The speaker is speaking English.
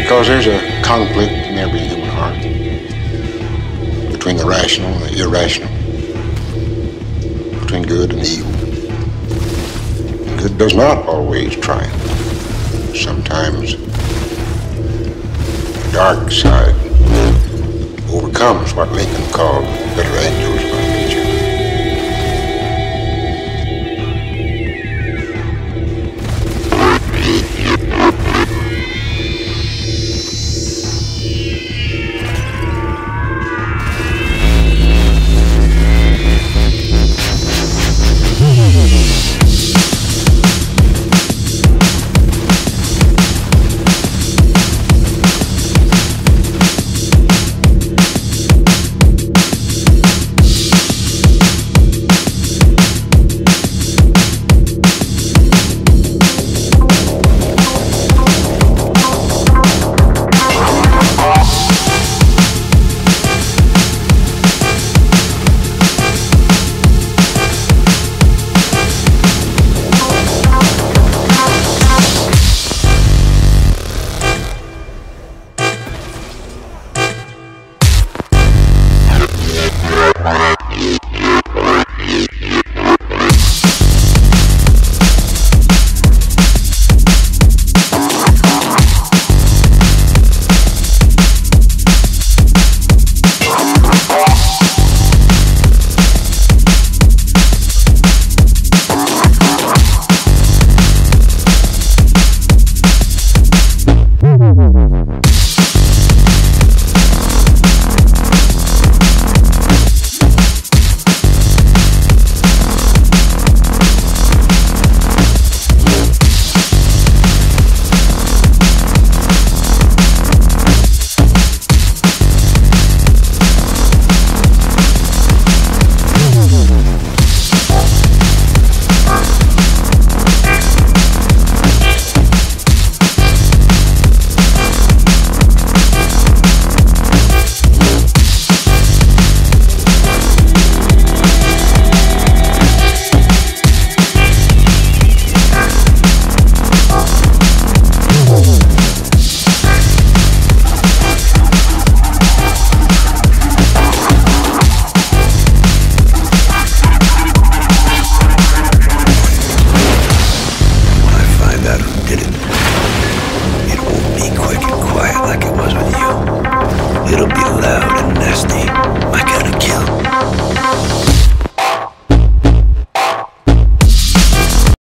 Because there's a conflict in every human heart between the rational and the irrational, between good and evil. Good does not always triumph. Sometimes the dark side overcomes what Lincoln called better angels